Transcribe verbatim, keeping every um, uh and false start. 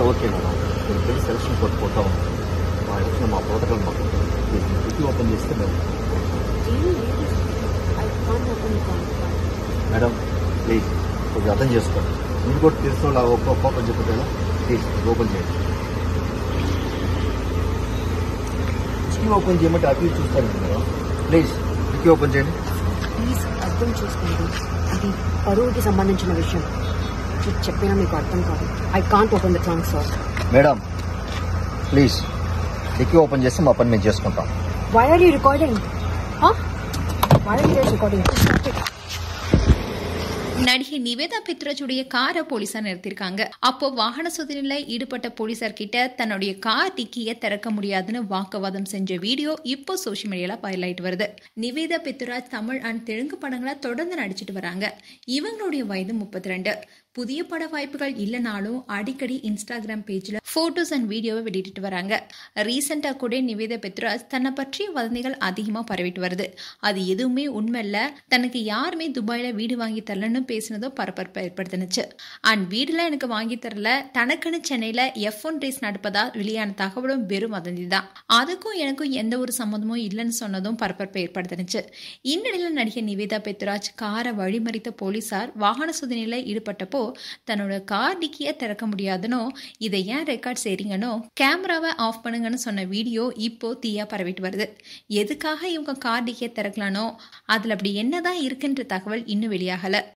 Okay madam మీరు పెళ్లి selection court పోతా ఉంది మా వచ్చిన మా ప్రోటోకాల్ మాకు డిక్కీ ఓపెన్ చేస్తే మేము మేడం ప్లీజ్ కొంచెం అర్థం చేసుకోండి మీరు కూడా తెలుసుకోవాలి ఒక్క ఓపెన్ చెప్పేలా ప్లీజ్ ఓపెన్ చేయండి డిక్కీ ఓపెన్ చేయమంటే అటు చూస్తాను మేడం ప్లీజ్ డిక్కీ ఓపెన్ చేయండి ప్లీజ్ అర్థం చేసుకోండి అది పరువుకి సంబంధించిన విషయం చెప్పినా మీకు అర్థం కాదు I can't open the trunk sir madam please డిక్కీ ఓపెన్ చేస్తే మా పని మేము చేసుకుంటాం why are you recording why are you recording நடிகை நிவேதா பெத்ராஜுடைய காரை போலீசார் நிறுத்திருக்காங்க. அப்போ வாகன சோதனையில ஈடுபட்ட போலீசார் கிட்ட தன்னுடைய கார் டிக்கிய திறக்க முடியாதுன்னு வாக்குவாதம் செஞ்ச வீடியோ இப்போ சோசியல் மீடியால வைரல் ஆயிட்டு வருது. நிவேதா பெத்ராஜ் தமிழ் அண்ட் தெலுங்கு படங்களை தொடர்ந்து நடிச்சிட்டு வராங்க. இவங்களுடைய வயது முப்பத்தி ரெண்டு. புதிய பட வாய்ப்புகள் இல்லைனாலும் அடிக்கடி இன்ஸ்டாகிராம் பேஜ்ல போட்டோஸ் அண்ட் வீடியோவை வெளியிட்டு வராங்க. ரீசெண்டா கூட நிவேதா பெத்ராஜ் தன்னை பற்றிய வதந்திகள் அதிகமா பரவிட்டு வருது. அது எதுவுமே உண்மை இல்ல, தனக்கு யாருமே துபாயில வீடு வாங்கி தரலன்னு பேசினதோ பரபரப்பை ஏற்படுத்தினுச்சு. அண்ட் வீடுலாம் எனக்கு வாங்கி தரல, தனக்குன்னு சென்னையில எஃப் ஒன் ரேஸ் நடப்பதா வெளியான தகவலும் வெறும் வதந்தி தான். அதுக்கும் எனக்கும் எந்த ஒரு சம்மந்தமும் இல்லைன்னு சொன்னதும் பரபரப்பை ஏற்படுத்தினுச்சு. இந்நிலையில நடிகை நிவேதா பெத்ராஜ் காரை வழிமறித்த போலீசார் வாகன சோதனையில ஈடுபட்டப்போ தன்னோட கார் டிக்கிய திறக்க முடியாதுனோ, இதை ஏன் ரெக்கார்ட் செய்றீங்கன்னோ, கேமராவை ஆஃப் பண்ணுங்கன்னு சொன்ன வீடியோ இப்போ தீயா பரவிட்டு வருது. எதுக்காக இவங்க கார் டிக்கிய திறக்கலானோ, அதுல அப்படி என்னதான் இருக்குன்ற தகவல் இன்னும் வெளியாகல.